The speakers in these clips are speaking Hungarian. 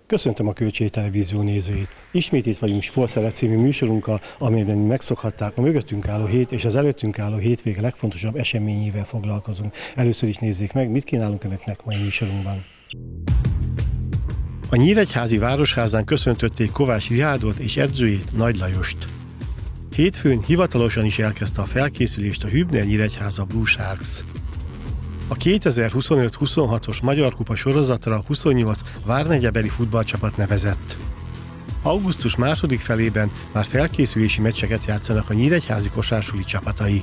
Köszöntöm a Kölcsei Televízió nézőit! Ismét itt vagyunk Sportszelet című műsorunkkal, amelyben megszokhatták, a mögöttünk álló hét és az előttünk álló hétvége legfontosabb eseményével foglalkozunk. Először is nézzék meg, mit kínálunk önöknek mai műsorunkban. A Nyíregyházi Városházán köszöntötték Kovács Rihárdot és edzőjét, Nagy Lajost. Hétfőn hivatalosan is elkezdte a felkészülést a Hübner Nyíregyháza Blue Sharks. A 2025-26-os Magyar Kupa sorozatra 28 vármegyebeli futballcsapat nevezett. Augusztus második felében már felkészülési meccseket játszanak a nyíregyházi kosársuli csapatai.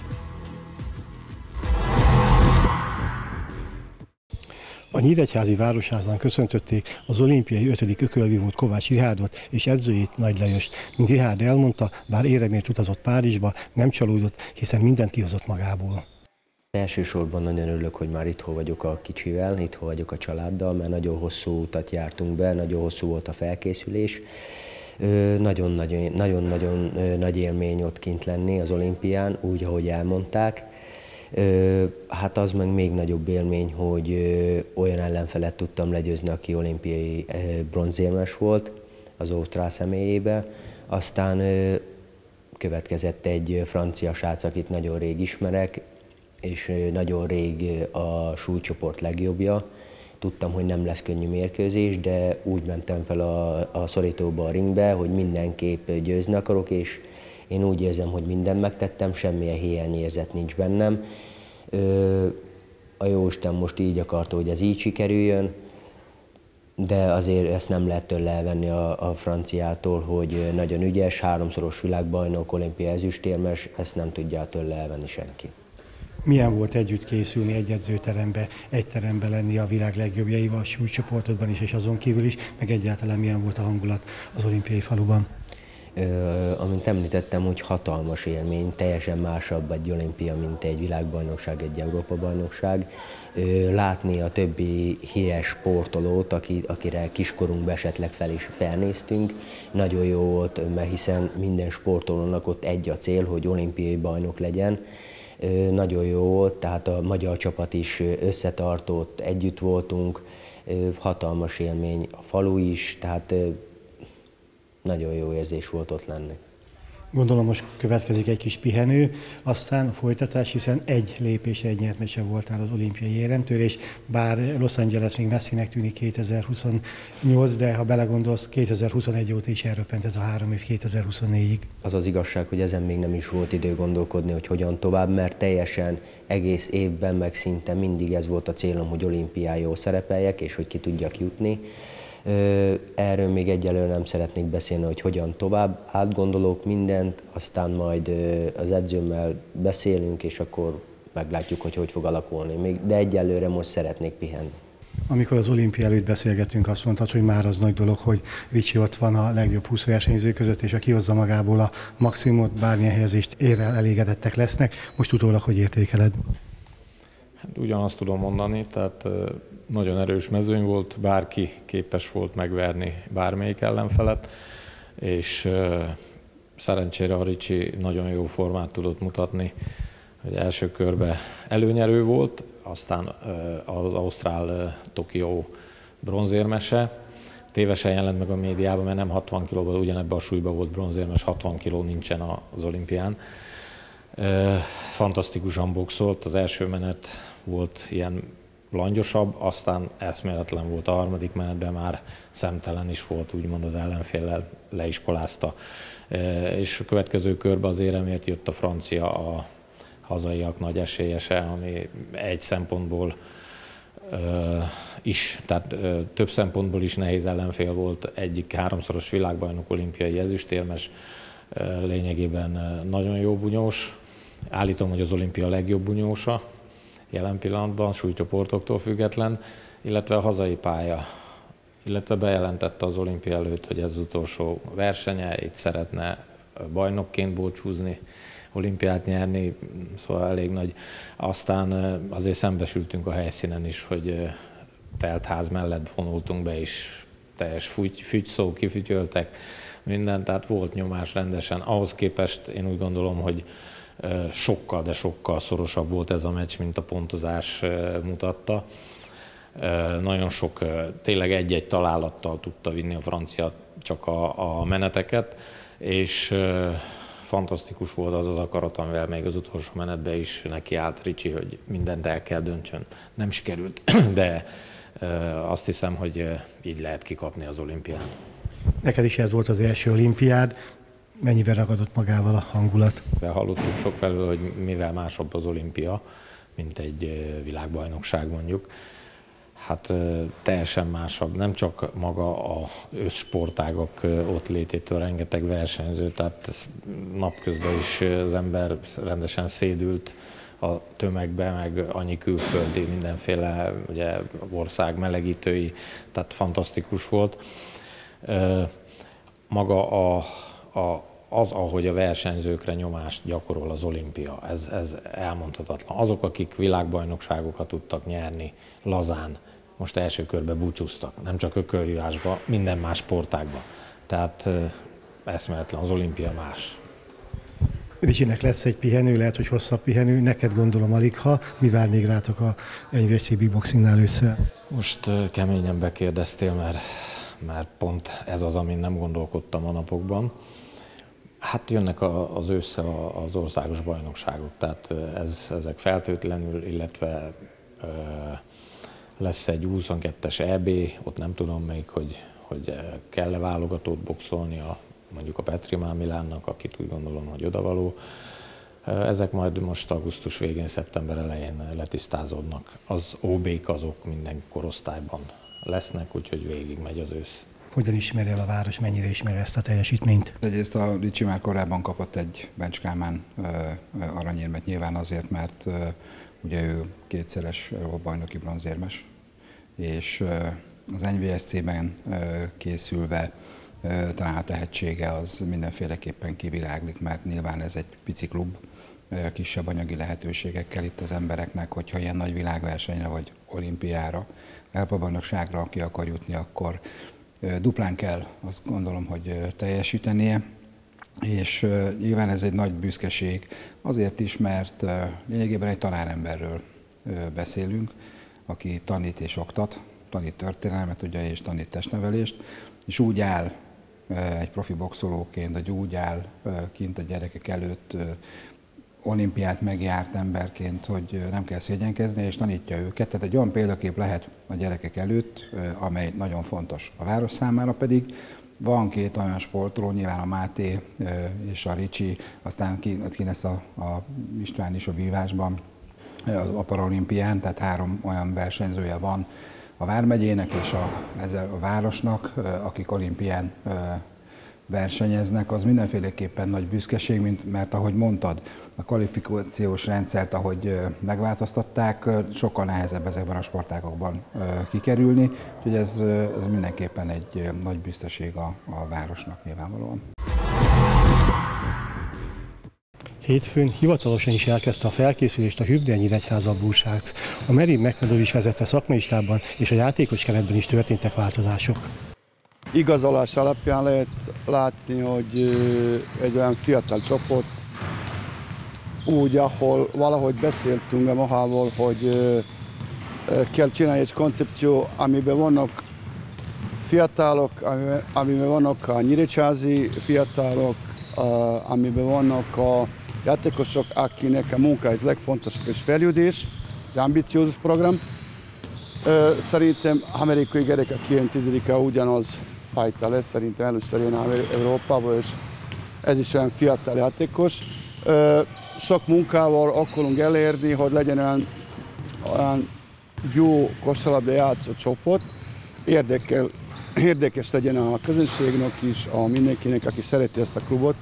A Nyíregyházi Városházán köszöntötték az olimpiai 5. ökölvívót Kovács Rihárdot és edzőjét, Nagy Lajost. Mint Rihárd elmondta, bár éremért utazott Párizsba, nem csalódott, hiszen mindent kihozott magából. Elsősorban nagyon örülök, hogy már itthon vagyok a kicsivel, itthon vagyok a családdal, mert nagyon hosszú utat jártunk be, nagyon hosszú volt a felkészülés. Nagyon-nagyon nagy élmény ott kint lenni az olimpián, úgy, ahogy elmondták. Hát az meg még nagyobb élmény, hogy olyan ellenfelet tudtam legyőzni, aki olimpiai bronzérmes volt az ausztrál személyébe. Aztán következett egy francia srác, akit nagyon rég ismerek, és nagyon rég a súlycsoport legjobbja. Tudtam, hogy nem lesz könnyű mérkőzés, de úgy mentem fel a szorítóba, a ringbe, hogy mindenképp győzni akarok, és én úgy érzem, hogy mindent megtettem, semmilyen hiányérzet nincs bennem. A Jóisten most így akarta, hogy ez így sikerüljön, de azért ezt nem lehet tőle elvenni a franciától, hogy nagyon ügyes, 3-szoros világbajnok, olimpiai ezüstérmes, ezt nem tudja tőle elvenni senki. Milyen volt együtt készülni egy edzőterembe, egy terembe lenni a világ legjobbjaival, a súlycsoportodban is és azon kívül is, meg egyáltalán milyen volt a hangulat az olimpiai faluban? Amint említettem, hogy hatalmas élmény, teljesen másabb egy olimpia, mint egy világbajnokság, egy Európa-bajnokság. Látni a többi híres sportolót, akire kiskorunkban esetleg fel is felnéztünk, nagyon jó volt, mert hiszen minden sportolónak ott egy a cél, hogy olimpiai bajnok legyen. Nagyon jó volt, tehát a magyar csapat is összetartott, együtt voltunk, hatalmas élmény, a falu is, tehát nagyon jó érzés volt ott lenni. Gondolom most következik egy kis pihenő, aztán a folytatás, hiszen egy lépésre, egy nyert meccsen voltál az olimpiai éremtől, és bár Los Angeles még messzinek tűnik 2028, de ha belegondolsz, 2021 óta is elröppent ez a 3 év 2024-ig. Az az igazság, hogy ezen még nem is volt idő gondolkodni, hogy hogyan tovább, mert teljesen egész évben meg szinte mindig ez volt a célom, hogy olimpián jól szerepeljek, és hogy ki tudjak jutni. Erről még egyelőre nem szeretnék beszélni, hogy hogyan tovább. Átgondolok mindent, aztán majd az edzőmmel beszélünk, és akkor meglátjuk, hogy fog alakulni. De egyelőre most szeretnék pihenni. Amikor az olimpia előtt beszélgettünk, azt mondtad, hogy már az nagy dolog, hogy Ricsi ott van a legjobb 20 versenyző között, és aki hozza magából a maximumot, bármilyen helyezést ér el, elégedettek lesznek. Most utólag hogy értékeled? Hát ugyanazt tudom mondani, tehát nagyon erős mezőny volt, bárki képes volt megverni bármelyik ellenfelet, és szerencsére a Ricsi nagyon jó formát tudott mutatni, hogy első körben előnyerő volt, aztán az ausztrál Tokió bronzérmese. Tévesen jelent meg a médiában, mert nem 60 kilóban, ugyanebben a súlyban volt bronzérmes, 60 kiló nincsen az olimpián. Fantasztikusan boxolt, az első menet volt ilyen langyosabb, aztán eszméletlen volt a harmadik menetben, már szemtelen is volt, úgymond az ellenféllel leiskolázta. És a következő körben az éremért jött a francia, a hazaiak nagy esélyese, ami egy szempontból is, tehát több szempontból is nehéz ellenfél volt, egyik 3-szoros világbajnok, olimpiai ezüstérmes, lényegében nagyon jó bunyós. Állítom, hogy az olimpia legjobb bunyósa jelen pillanatban, súlycsoportoktól független, illetve a hazai pálya, illetve bejelentette az olimpia előtt, hogy ez az utolsó versenye, itt szeretne bajnokként búcsúzni, olimpiát nyerni, szóval elég nagy. Aztán azért szembesültünk a helyszínen is, hogy telt ház mellett vonultunk be, és teljes fügyszó, kifütyöltek minden, tehát volt nyomás rendesen. Ahhoz képest én úgy gondolom, hogy sokkal, de sokkal szorosabb volt ez a meccs, mint a pontozás mutatta. Nagyon sok, tényleg egy-egy találattal tudta vinni a francia csak a meneteket, és fantasztikus volt az az akarat, amivel még az utolsó menetben is nekiállt Ricci, hogy mindent el kell döntsön. Nem sikerült, de azt hiszem, hogy így lehet kikapni az olimpián. Neked is ez volt az első olimpiád. Mennyivel ragadott magával a hangulat? Hallottuk sokfelől, hogy mivel másabb az olimpia, mint egy világbajnokság mondjuk. Hát teljesen másabb, nem csak maga az összsportágak ott lététől, rengeteg versenyző, tehát napközben is az ember rendesen szédült a tömegbe, meg annyi külföldi, mindenféle ugye, ország melegítői, tehát fantasztikus volt. Maga az, ahogy a versenyzőkre nyomást gyakorol az olimpia, ez elmondhatatlan. Azok, akik világbajnokságokat tudtak nyerni lazán, most első körbe búcsúztak, nem csak ökölhívásba, minden más sportágba. Tehát eszméletlen, az olimpia más. Ricsinek lesz egy pihenő, lehet, hogy hosszabb pihenő, neked gondolom aligha. Mi vár még rátok a NVC Big Boxingnál ősszel? Most keményen bekérdeztél, mert pont ez az, amin nem gondolkodtam a napokban. Hát jönnek az ősszel az országos bajnokságok, tehát ezek feltétlenül, illetve lesz egy 22-es EB, ott nem tudom még, hogy kell-e válogatót boxolni mondjuk a Petrimán Milánnak, akit úgy gondolom, hogy odavaló. Ezek majd most augusztus végén, szeptember elején letisztázódnak. Az OB-k azok minden korosztályban lesznek, úgyhogy végig megy az ősz. Hogyan ismeri el a város, mennyire ismeri ezt a teljesítményt? Egyrészt a Ricsi már korábban kapott egy Bencs Kálmán aranyérmet, nyilván azért, mert ugye ő kétszeres bajnoki bronzérmes, és az NVSC-ben készülve talán a tehetsége az mindenféleképpen kiviláglik, mert nyilván ez egy pici klub, kisebb anyagi lehetőségekkel itt az embereknek, hogyha ilyen nagy világversenyre vagy olimpiára, Európa-bajnokságra ki akar jutni, akkor duplán kell, azt gondolom, hogy teljesítenie, és nyilván ez egy nagy büszkeség, azért is, mert lényegében egy tanáremberről beszélünk, aki tanít és oktat, tanít történelmet ugye, és tanít testnevelést, és úgy áll egy profi boxolóként, hogy úgy áll kint a gyerekek előtt, olimpiát megjárt emberként, hogy nem kell szégyenkezni, és tanítja őket. Tehát egy olyan példakép lehet a gyerekek előtt, amely nagyon fontos. A város számára pedig van két olyan sportoló, nyilván a Máté és a Ricsi, aztán ki lesz a István is a vívásban, a paralimpián, tehát 3 olyan versenyzője van a Vármegyének és a városnak, akik olimpián versenyeznek, az mindenféleképpen nagy büszkeség, mert ahogy mondtad, a kvalifikációs rendszert, ahogy megváltoztatták, sokkal nehezebb ezekben a sportágokban kikerülni, úgyhogy ez mindenképpen egy nagy büszkeség a városnak nyilvánvalóan. Hétfőn hivatalosan is elkezdte a felkészülést a Hübner Nyíregyháza Blue Sharks. A Merin Mekmedovics vezette szakmai stábban és a játékos keretben is történtek változások. Igazolás alapján lehet látni, hogy egy olyan fiatal csoport, úgy, ahol valahogy beszéltünk a Mohával, hogy kell csinálni egy koncepció, amiben vannak fiatalok, amiben vannak a nyíregyházi fiatalok, amiben vannak a játékosok, akinek a munka ez legfontosabb, és fejlődés, egy ambiciózus program. Szerintem amerikai gyerek, aki jön 10-e ugyanaz fajta lesz, szerintem először jön Európába, és ez is olyan fiatal játékos. Sok munkával akarunk elérni, hogy legyen olyan jó kosárlabda játszó csoport. Érdekes legyen a közönségnek is, a mindenkinek, aki szereti ezt a klubot.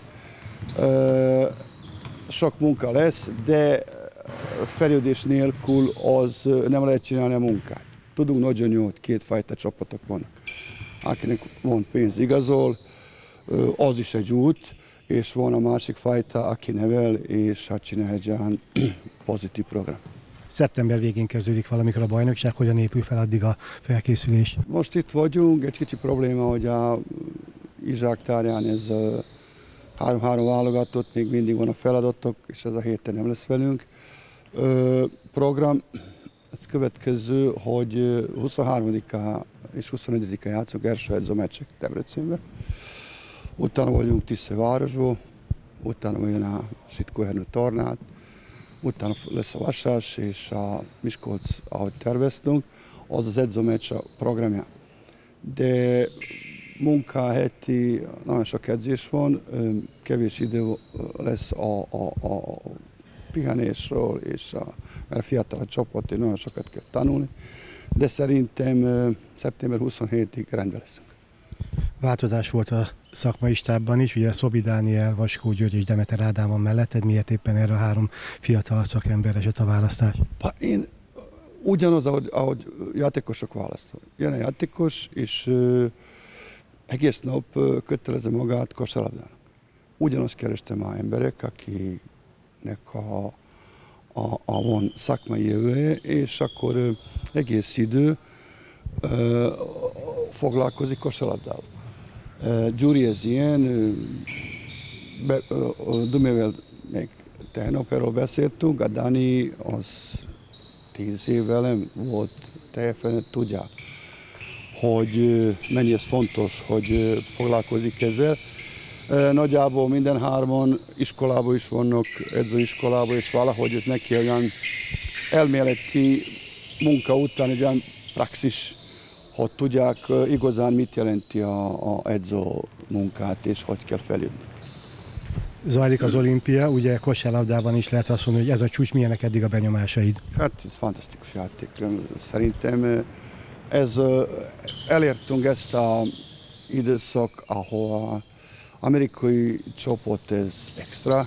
Sok munka lesz, de fejlődés nélkül az nem lehet csinálni a munkát. Tudunk nagyon jó, hogy kétfajta csapatok vannak. Akinek van pénz, igazol, az is egy út, és van a másik fajta, aki nevel, és hát csinál egy olyan pozitív program. Szeptember végén kezdődik valamikor a bajnokság, hogyan épül fel addig a felkészülés? Most itt vagyunk, egy kicsi probléma, hogy a Izsák tárján ez 3-3 válogatott, még mindig van a feladatok, és ez a héten nem lesz velünk. Program, ez következő, hogy 23-án és 24-án játszunk első edzőmeccsek Debrecenbe. Utána vagyunk Tiszavárosból, utána jön a Sitkóhernő tornát, utána lesz a Vasas és a Miskolc, ahogy terveztünk, az az edzőmeccs a programja. De munka heti, nagyon sok edzés van, kevés idő lesz a pihenésről, mert fiatal a csapat, és nagyon sokat kell tanulni, de szerintem szeptember 27-ig rendben leszünk. Változás volt a szakmai stábban is, ugye Szobi Dániel, Vaskó György és Demeter Ádám van melletted, miért éppen erre a 3 fiatal szakember esett a választás? Én ugyanaz, ahogy játékosok választnak. Jön a játékos, és egész nap kötelezze magát kosárlabdának. Ugyanazt kerestem a emberek, akinek van szakmai jövője, és akkor egész idő foglalkozik kosárlabdával. Gyuri ez ilyen, Dumével még tegnap erről beszéltünk, a Dani az 10 év velem volt, teljesen tudják, hogy mennyi ez fontos, hogy foglalkozik ezzel. Nagyjából minden 3 iskolában is vannak, edzőiskolában, és valahogy ez neki olyan elméleti munka után egy olyan praxis, hogy tudják igazán mit jelenti a edző munkát, és hogy kell feljönni. Zajlik az olimpia, ugye kosárlabdában is lehet azt mondani, hogy ez a csúcs, milyenek eddig a benyomásaid? Hát ez fantasztikus játék. Szerintem elértünk ezt az időszak, ahol az amerikai csapat ez extra,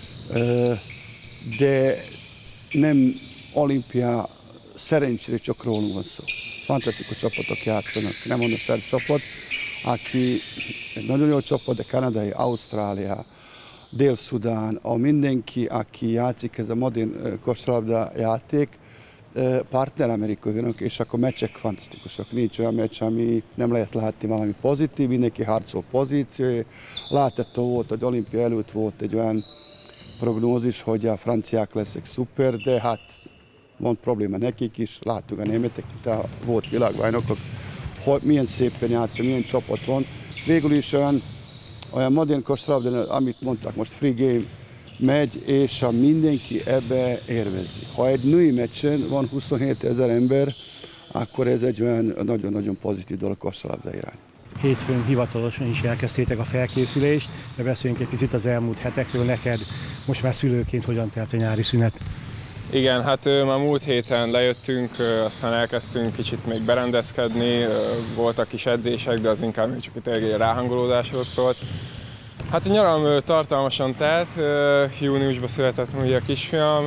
de nem olimpia, szerencsére csak rólunk van szó. Fantasztikus csapatok játszanak, nem mondom szerb csapat, aki egy nagyon jó csapat, de kanadai, Ausztrália, Dél-Szudán, mindenki, aki játszik ez a modern kosárlabda játék, partner amerikaiak, és akkor meccsek fantasztikusak. Nincs olyan meccs, ami nem lehet látni valami pozitív, mindenki harcol pozíció. Látható volt, hogy olimpia előtt volt egy olyan prognózis, hogy a franciák lesznek szuper, de hát van probléma nekik is, láttuk a németek, de volt világbajnokok, hogy milyen szépen játszol, milyen csapat van. Végül is olyan modern kosárlabda, amit mondtak, most free game megy, és mindenki ebbe érvezi. Ha egy női meccsen van 27 000 ember, akkor ez egy olyan nagyon-nagyon pozitív dolog kosárlabda irány. Hétfőn hivatalosan is elkezdtétek a felkészülést, de beszéljünk egy picit az elmúlt hetekről. Neked most már szülőként hogyan telt a nyári szünet? Igen, hát már múlt héten lejöttünk, aztán elkezdtünk kicsit még berendezkedni, voltak kis edzések, de az inkább csak egy ráhangolódásról szólt. Hát a nyaram tartalmasan telt, júniusban született ugye a kisfiam,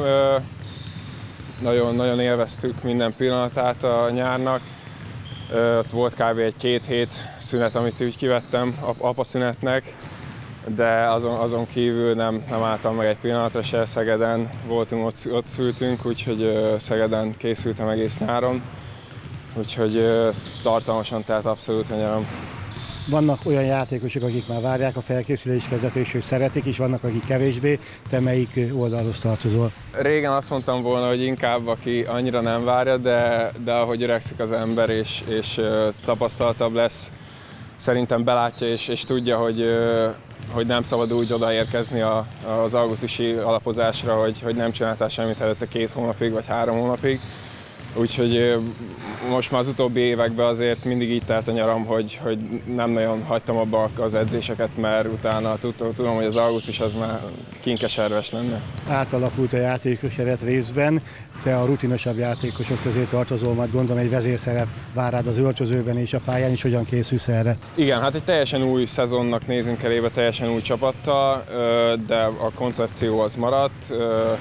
nagyon élveztük minden pillanatát a nyárnak. Ott volt kb. Egy 2 hét szünet, amit úgy kivettem apaszünetnek, de azon kívül nem álltam meg egy pillanatra se. Szegeden voltunk, ott szültünk, úgyhogy Szegeden készültem egész nyáron, úgyhogy tartalmasan telt abszolút a nyaram. Vannak olyan játékosok, akik már várják a felkészülés kezdetét, és szeretik, és vannak, akik kevésbé. Te melyik oldalhoz tartozol? Régen azt mondtam volna, hogy inkább aki annyira nem várja, de ahogy öregszik az ember és tapasztaltabb lesz, szerintem belátja és tudja, hogy nem szabad úgy odaérkezni az augusztusi alapozásra, hogy nem csináltál semmit előtte 2 hónapig vagy 3 hónapig. Úgyhogy most már az utóbbi években azért mindig így telt a nyaram, hogy nem nagyon hagytam abba az edzéseket, mert utána tudom, hogy az augusztus az már kinkeserves lenne. Átalakult a játékos keret részben, te a rutinosabb játékosok közé tartozol, majd gondolom egy vezérszerep vár rád az öltözőben és a pályán is, hogyan készülsz erre? Igen, hát egy teljesen új szezonnak nézünk elébe, teljesen új csapattal, de a koncepció az maradt.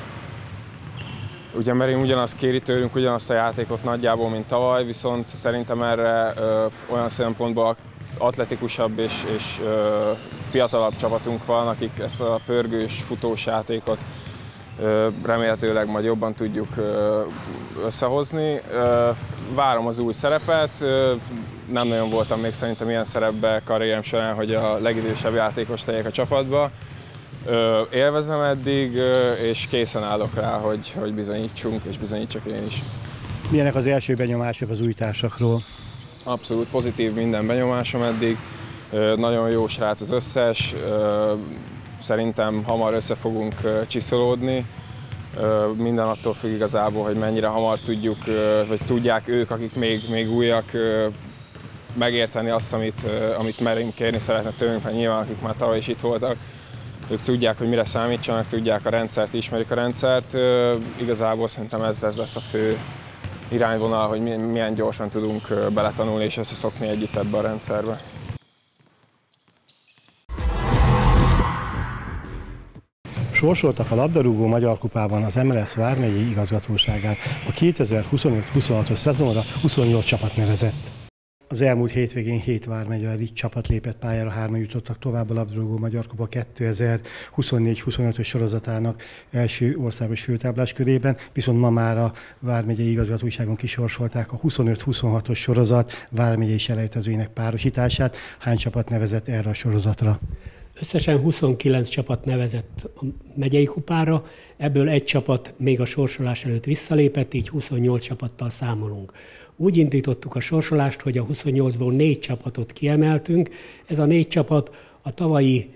Ugye Merin ugyanazt kéri tőlünk, ugyanazt a játékot nagyjából, mint tavaly, viszont szerintem erre olyan szempontból atletikusabb és fiatalabb csapatunk van, akik ezt a pörgős, futós játékot remélhetőleg majd jobban tudjuk összehozni. Várom az új szerepet, nem nagyon voltam még szerintem ilyen szerepben karrierem során, hogy a legidősebb játékos legyek a csapatba. Élvezem eddig, és készen állok rá, hogy bizonyítsunk, és bizonyítsak én is. Milyenek az első benyomások az új társakról? Abszolút pozitív minden benyomásom eddig. Nagyon jó srác az összes. Szerintem hamar össze fogunk csiszolódni. Minden attól függ igazából, hogy mennyire hamar tudjuk, vagy tudják ők, akik még újak, megérteni azt, amit merünk kérni szeretne tőlünk, mert nyilván akik már tavaly is itt voltak, ők tudják, hogy mire számítsanak, tudják a rendszert, ismerik a rendszert. Igazából szerintem ez lesz a fő irányvonal, hogy milyen gyorsan tudunk beletanulni és összeszokni együtt ebbe a rendszerbe. Sorsoltak a labdarúgó Magyar Kupában az MLS vármegyei igazgatóságán. A 2025-26-os szezonra 28 csapat nevezett. Az elmúlt hétvégén 7 vármegyei csapat lépett pályára, 3 jutottak tovább a labdarúgó Magyar Kupa 2024-25-ös sorozatának első országos főtáblás körében, viszont ma már a vármegyei igazgatóságon kisorsolták a 25-26-os sorozat vármegyei selejtezőinek párosítását. Hány csapat nevezett erre a sorozatra? Összesen 29 csapat nevezett a megyei kupára, ebből egy csapat még a sorsolás előtt visszalépett, így 28 csapattal számolunk. Úgy indítottuk a sorsolást, hogy a 28-ból 4 csapatot kiemeltünk. Ez a 4 csapat a tavalyi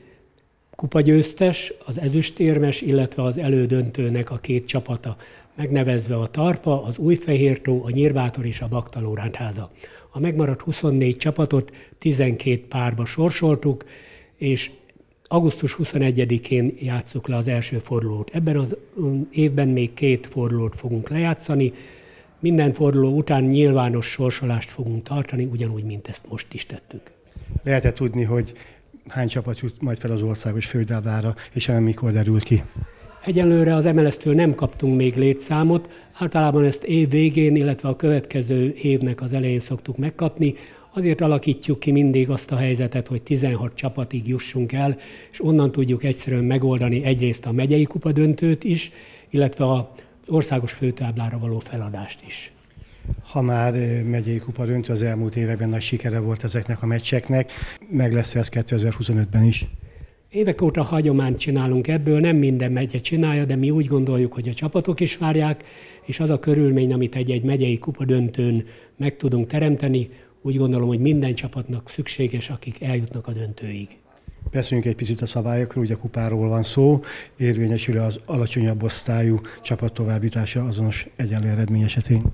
kupagyőztes, az ezüstérmes, illetve az elődöntőnek a 2 csapata, megnevezve a Tarpa, az Újfehértó, a Nyírbátor és a Baktalórántháza. A megmaradt 24 csapatot 12 párba sorsoltuk, és augusztus 21-én játsszuk le az első fordulót. Ebben az évben még 2 fordulót fogunk lejátszani. Minden forduló után nyilvános sorsolást fogunk tartani, ugyanúgy, mint ezt most is tettük. Lehet-e tudni, hogy hány csapat jut majd fel az országos főtáblára, és ennek mikor derül ki? Egyelőre az MLS-től nem kaptunk még létszámot, általában ezt év végén, illetve a következő évnek az elején szoktuk megkapni. Azért alakítjuk ki mindig azt a helyzetet, hogy 16 csapatig jussunk el, és onnan tudjuk egyszerűen megoldani egyrészt a megyei kupa döntőt is, illetve az országos főtáblára való feladást is. Ha már megyei kupa döntő, az elmúlt években nagy sikere volt ezeknek a meccseknek, meg lesz ez 2025-ben is? Évek óta hagyományt csinálunk ebből, nem minden megye csinálja, de mi úgy gondoljuk, hogy a csapatok is várják, és az a körülmény, amit egy megyei kupa döntőn meg tudunk teremteni, úgy gondolom, hogy minden csapatnak szükséges, akik eljutnak a döntőig. Beszéljünk egy picit a szabályokról, ugye a kupáról van szó, érvényesül az alacsonyabb osztályú csapat továbbjutása azonos egyenlő eredmény esetén?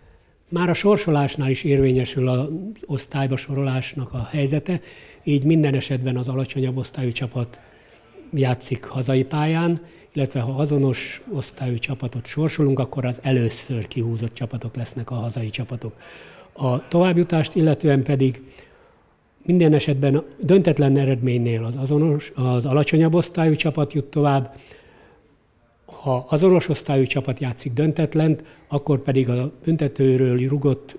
Már a sorsolásnál is érvényesül az osztályba sorolásnak a helyzete, így minden esetben az alacsonyabb osztályú csapat játszik hazai pályán, illetve ha azonos osztályú csapatot sorsolunk, akkor az először kihúzott csapatok lesznek a hazai csapatok. A továbbjutást illetően pedig minden esetben döntetlen eredménynél az alacsonyabb osztályú csapat jut tovább, ha azonos osztályú csapat játszik döntetlent, akkor pedig a büntetőről rugott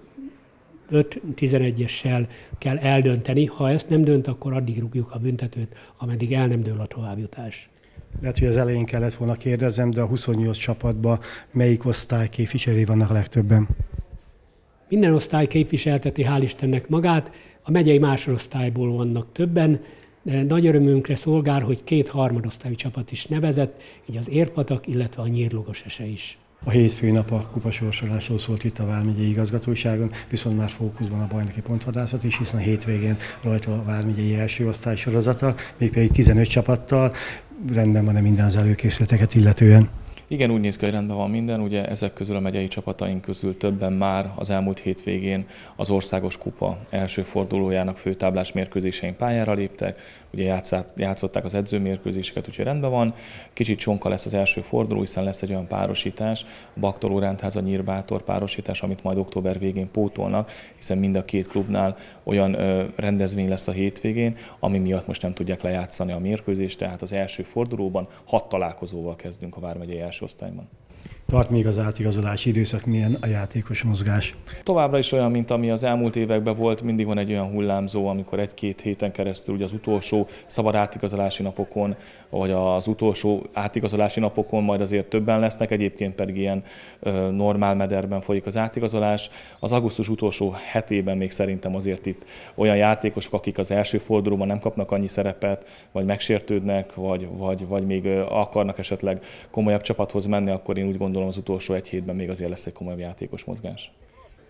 5-11-essel kell eldönteni. Ha ezt nem dönt, akkor addig rúgjuk a büntetőt, ameddig el nem dől a továbbjutás. Lehet, hogy az elején kellett volna kérdezzem, de a 28 csapatban melyik osztály képviselői vannak a legtöbben? Minden osztály képviselteti, hál' Istennek magát, a megyei másodosztályból vannak többen, de nagy örömünkre szolgál, hogy 2 harmadosztályú csapat is nevezett, így az Érpatak, illetve a Nyírlugos-Ese is. A hétfői nap a kupasorsolásról szólt itt a vármegyei igazgatóságon, viszont már fókuszban a bajnoki pontvadászat is, hiszen a hétvégén rajta a vármegyei első osztály sorozata, mégpedig 15 csapattal. Rendben van-e minden az előkészületeket illetően? Igen, úgy néz ki, hogy rendben van minden. Ugye ezek közül a megyei csapataink közül többen már az elmúlt hétvégén az országos kupa első fordulójának főtáblás mérkőzésein pályára léptek. Ugye játszották az edzőmérkőzéseket, úgyhogy rendben van. Kicsit csonka lesz az első forduló, hiszen lesz egy olyan párosítás, a Baktalórántháza Nyírbátor párosítás, amit majd október végén pótolnak, hiszen mind a 2 klubnál olyan rendezvény lesz a hétvégén, ami miatt most nem tudják lejátszani a mérkőzést, tehát az első fordulóban 6 találkozóval kezdünk a vármegyei első osztályban. Tart még az átigazolási időszak, milyen a játékos mozgás? Továbbra is olyan, mint ami az elmúlt években volt, mindig van egy olyan hullámzó, amikor 1-2 héten keresztül ugye az utolsó szabad átigazolási napokon, vagy az utolsó átigazolási napokon majd azért többen lesznek, egyébként pedig ilyen normál mederben folyik az átigazolás. Az augusztus utolsó hetében még szerintem azért itt olyan játékosok, akik az első fordulóban nem kapnak annyi szerepet, vagy megsértődnek, vagy még akarnak esetleg komolyabb csapathoz menni, akkor én úgy gondolom az utolsó 1 hétben még azért lesz egy komolyabb játékos mozgás.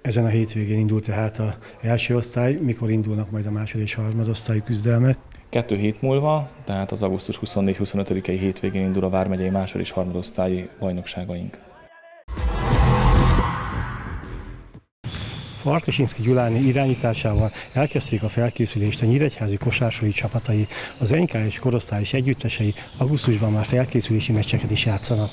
Ezen a hétvégén indult tehát az első osztály, mikor indulnak majd a második és harmadosztályú küzdelmek? 2 hét múlva, tehát az augusztus 24-25-i hétvégén indul a vármegyei másod- és harmadosztályi bajnokságaink. Farkasinszky Gyuláné irányításával elkezdték a felkészülést a nyíregyházi kosárlabda csapatai, az NK-s korosztály és együttesei augusztusban már felkészülési meccseket is játszanak.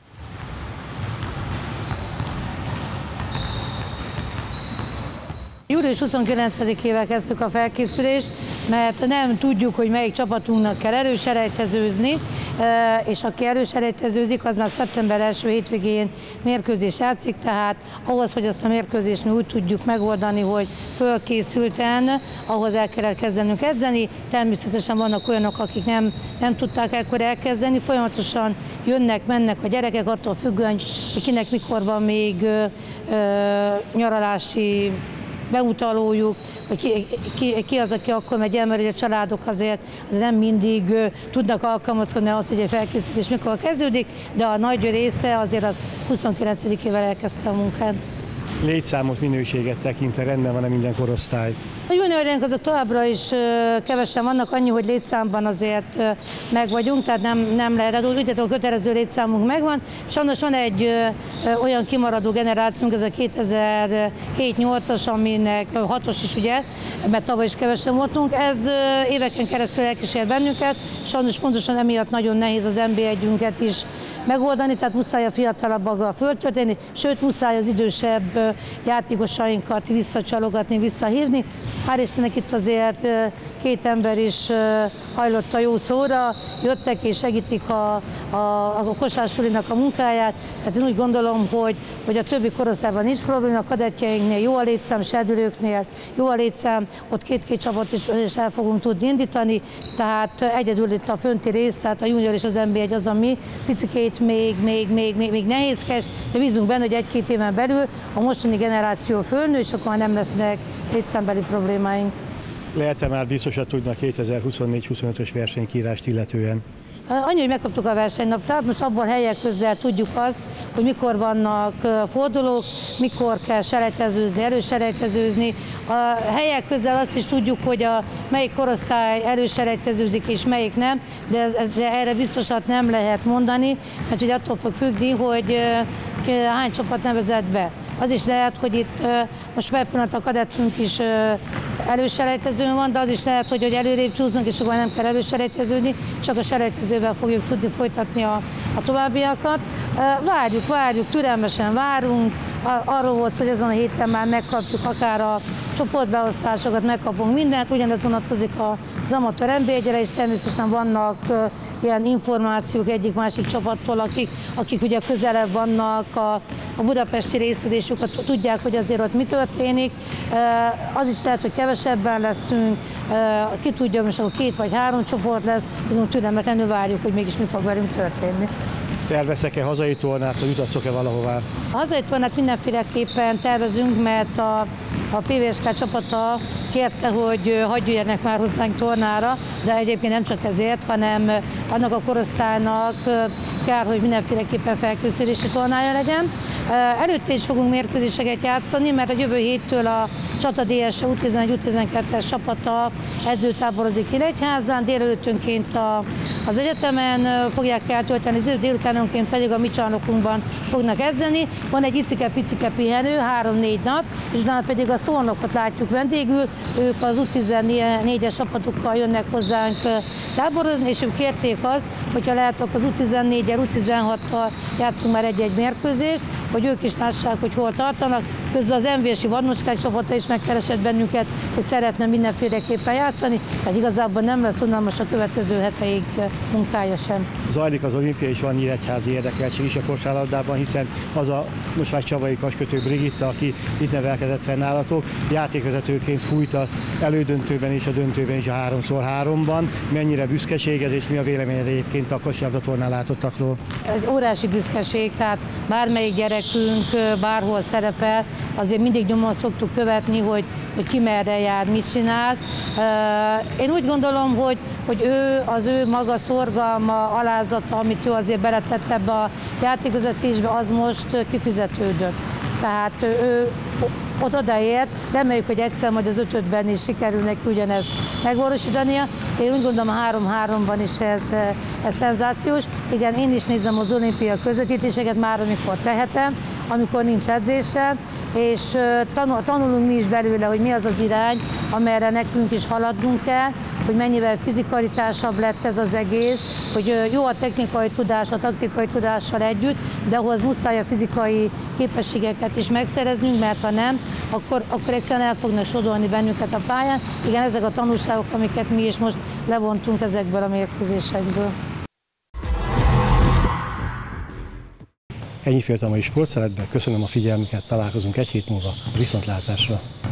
Július 29-ével kezdtük a felkészülést, mert nem tudjuk, hogy melyik csapatunknak kell előselejtezőzni, és aki előselejtezőzik, az már szeptember első hétvégén mérkőzés játszik, tehát ahhoz, hogy azt a mérkőzést mi úgy tudjuk megoldani, hogy fölkészülten, ahhoz el kellett kezdenünk edzeni. Természetesen vannak olyanok, akik nem tudták ekkor elkezdeni, folyamatosan jönnek, mennek a gyerekek, attól függően, hogy kinek mikor van még nyaralási beutalójuk, hogy ki az, aki akkor megy el, mert a családok azért nem mindig tudnak alkalmazkodni ahhoz, hogy egy felkészülés mikor kezdődik, de a nagy része azért az 29-ével elkezdte a munkát. Létszámot, minőséget tekintve rendben van-e minden korosztály? A juniorjaink azok továbbra is kevesen vannak, annyi, hogy létszámban azért meg vagyunk, tehát nem lehet, úgy a kötelező létszámunk megvan. Sajnos van egy olyan kimaradó generációnk, ez a 2007-8-as, aminek 6-os is ugye, mert tavaly is kevesen voltunk. Ez éveken keresztül elkísér bennünket, sajnos pontosan emiatt nagyon nehéz az NB1-ünket is megoldani, tehát muszáj a fiatalabbakkal föltölteni, sőt muszáj az idősebb játékosainkat visszacsalogatni, visszahívni. Hál' Istennek itt azért 2 ember is hajlott a jó szóra, jöttek és segítik a kosársulinak a munkáját, tehát én úgy gondolom, hogy a többi korosztályban nincs probléma, a kadettjeinknél jó a létszám, serdülőknél jó a létszám, ott 2 csapat is el fogunk tudni indítani, tehát egyedül itt a fönti rész, tehát a junior és az NB1 az, ami picikét még nehézkes, de bízunk benne, hogy 1-2 éven belül a mostani generáció fölnő, és akkor nem lesznek létszámbeli problémáink. Lehet-e már biztosan tudni a 2024-25-ös versenykírást illetően? Annyi, hogy megkaptuk a versenynaptárt, most abban helyek közel tudjuk azt, hogy mikor vannak fordulók, mikor kell selejtezőzni, előselejtezőzni. A helyek közel azt is tudjuk, hogy melyik korosztály előselejtezőzik és melyik nem, de erre biztosat nem lehet mondani, mert ugye attól fog függni, hogy hány csapat nevezett be. Az is lehet, hogy itt most per pillanat a kadettünk is előselejtezőn van, de az is lehet, hogy előrébb csúszunk, és akkor nem kell előselejteződni, csak a selejtezővel fogjuk tudni folytatni a továbbiakat. Várjuk, türelmesen várunk. Arról volt, hogy ezen a héten már megkapjuk akár a csoportbeosztásokat, megkapunk mindent, ugyanez vonatkozik az amatőr NB1-re, és természetesen vannak ilyen információk egyik-másik csapattól, akik ugye közelebb vannak a budapesti részedésüket, tudják, hogy azért ott mi történik. Az is lehet, hogy kevesebben leszünk, ki tudja, most akkor 2 vagy 3 csoport lesz, azon türelmetlenül várjuk, hogy mégis mi fog velünk történni. Terveztek-e hazai tornát, vagy utaztok-e valahová? A hazai tornát mindenféleképpen tervezünk, mert a PVSK csapata kérte, hogy hagyj jöjjenek már hozzánk tornára, de egyébként nem csak ezért, hanem annak a korosztálynak kell, hogy mindenféleképpen felkészülési tornája legyen. Előtte is fogunk mérkőzéseket játszani, mert a jövő héttől a Csata DSE U11-U12-es csapata edzőtáborozik Nyíregyházán, délelőttönként az egyetemen fogják eltölteni, délutánonként pedig a mi csarnokunkban fognak edzeni. Van egy icike-picike pihenő, 3-4 nap, és utána pedig a Szolnokot látjuk vendégül, ők az U14-es csapatokkal jönnek hozzánk táborozni, és ők kérték azt, hogyha lehet, akkor az U14-el, U16-kal játszunk már egy-egy mérkőzést, hogy ők is lássák, hogy hol tartanak. Közben az MVS-i vadmocskák csapata is megkeresett bennünket, hogy szeretne mindenféleképpen játszani, tehát igazából nem lesz unalmas a következő heteig munkája sem. Zajlik az olimpia, és van nyíregyházi érdekeltség is a kosárlabdában, hiszen az a Mosvágy Csabai kaskötő Brigitta, aki itt nevelkedett fennállatok, játékvezetőként fújt az elődöntőben és a döntőben is a 3x3-ban. Mennyire büszkeség ez, és mi a véleményed egyébként a kosárlabdatornán látottakról? Ez óriási büszkeség, tehát bármelyik gyerekünk bárhol szerepel, azért mindig nyomon szoktuk követni, hogy ki merre jár, mit csinál. Én úgy gondolom, hogy az ő maga szorgalma, alázata, amit ő azért beletett ebbe a játékvezetésbe, az most kifizetődött. Tehát ő ott odaért, reméljük, hogy egyszer majd az 5-5-ben is sikerül neki ugyanezt megvalósítania. Én úgy gondolom, a 3-3-ban is ez szenzációs. Igen, én is nézem az olimpia közvetítéseket már, amikor tehetem, amikor nincs edzésen, és tanulunk mi is belőle, hogy mi az az irány, amerre nekünk is haladnunk kell, hogy mennyivel fizikalitásabb lett ez az egész, hogy jó a technikai tudás, a taktikai tudással együtt, de ahhoz muszáj a fizikai képességeket is megszereznünk, mert ha nem, akkor egyszerűen el fognak sodorni bennünket a pályán. Igen, ezek a tanulságok, amiket mi is most levontunk ezekből a mérkőzésekből. Ennyi fért a mai sportszeletben, köszönöm a figyelmüket, találkozunk egy hét múlva, viszontlátásra!